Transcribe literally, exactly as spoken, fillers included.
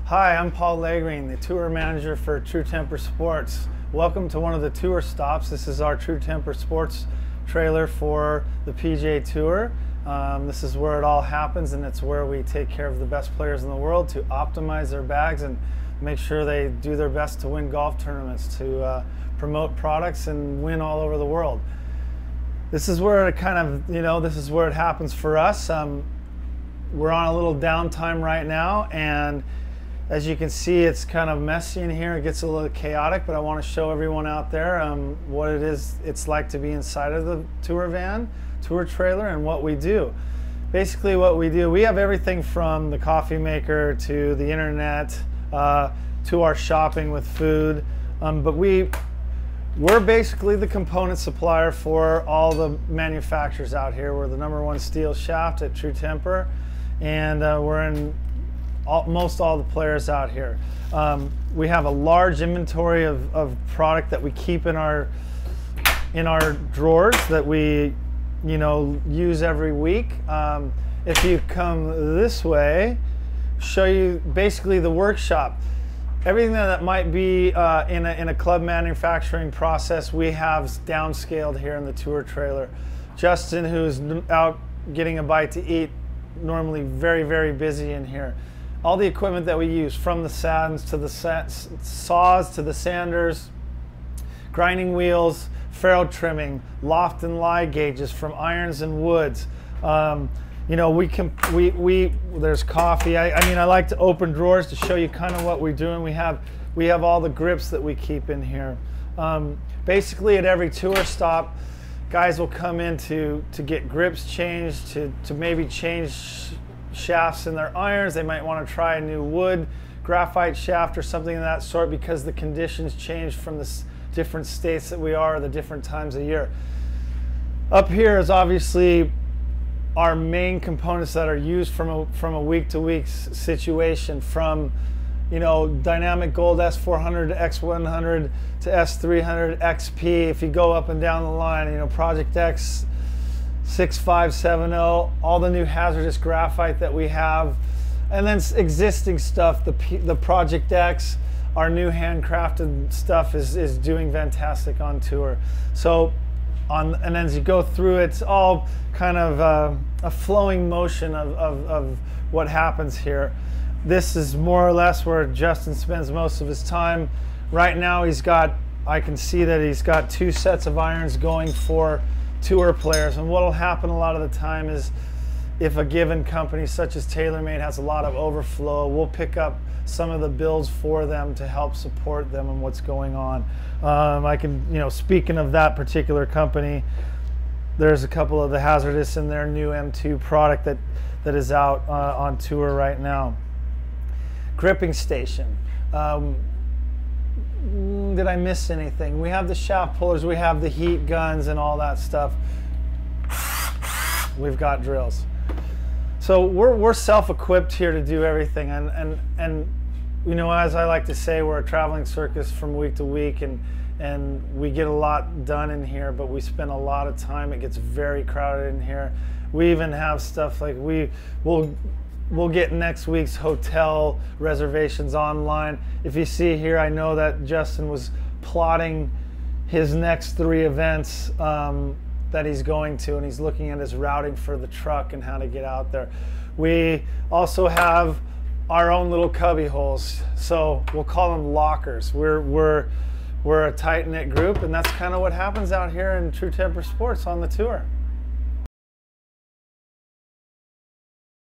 Hi, I'm Paul Lagreen, the tour manager for True Temper Sports. Welcome to one of the tour stops. This is our True Temper Sports trailer for the P G A Tour. Um, this is where it all happens, and it's where we take care of the best players in the world to optimize their bags and make sure they do their best to win golf tournaments, to uh, promote products and win all over the world. This is where it kind of, you know, this is where it happens for us. Um, we're on a little downtime right now, and as you can see, it's kind of messy in here. It gets a little chaotic, but I want to show everyone out there um, what it is it's like to be inside of the tour van, tour trailer, and what we do. Basically what we do, we have everything from the coffee maker to the internet uh, to our shopping with food, um, but we, we're basically the component supplier for all the manufacturers out here. We're the number one steel shaft at True Temper, and uh, we're in All, most all the players out here. Um, we have a large inventory of, of product that we keep in our in our drawers that we, you know, use every week. Um, if you come this way, show you basically the workshop. Everything that might be uh, in, a, in a club manufacturing process, we have downscaled here in the tour trailer. Justin, who's out getting a bite to eat, normally very, very busy in here. All the equipment that we use, from the sands to the saws to the sanders, grinding wheels, ferrule trimming, loft and lie gauges, from irons and woods. Um, you know, we can we we there's coffee. I, I mean, I like to open drawers to show you kind of what we're doing. We have we have all the grips that we keep in here. Um, basically, at every tour stop, guys will come in to to get grips changed, to to maybe change shafts in their irons. They might want to try a new wood graphite shaft or something of that sort, because the conditions change from the different states that we are, the different times of year. Up here is obviously our main components that are used from a from a week to week situation, from, you know, dynamic gold S four hundred to X one hundred to S three hundred X P. If you go up and down the line, you know, Project X six five seven zero, all the new hazardous graphite that we have, and then existing stuff, the P, the Project X, our new handcrafted stuff is is doing fantastic on tour. So on, and as you go through, it's all kind of uh, a flowing motion of, of, of what happens here. This is more or less where Justin spends most of his time. Right now he's got, I can see that he's got two sets of irons going for tour players, and what will happen a lot of the time is, if a given company such as TaylorMade has a lot of overflow, we'll pick up some of the builds for them to help support them and what's going on. Um, I can, you know, speaking of that particular company, there's a couple of the hazardous in their new M two product that that is out uh, on tour right now. Gripping station. Um, Did I miss anything? We have the shaft pullers, we have the heat guns and all that stuff. We've got drills. So we're, we're self-equipped here to do everything. And, and, and, you know, as I like to say, we're a traveling circus from week to week, and, and we get a lot done in here, but we spend a lot of time. It gets very crowded in here. We even have stuff like we will We'll get next week's hotel reservations online. If you see here, I know that Justin was plotting his next three events um, that he's going to, and he's looking at his routing for the truck and how to get out there. We also have our own little cubby holes, so we'll call them lockers. We're, we're, we're a tight-knit group, and that's kind of what happens out here in True Temper Sports on the tour.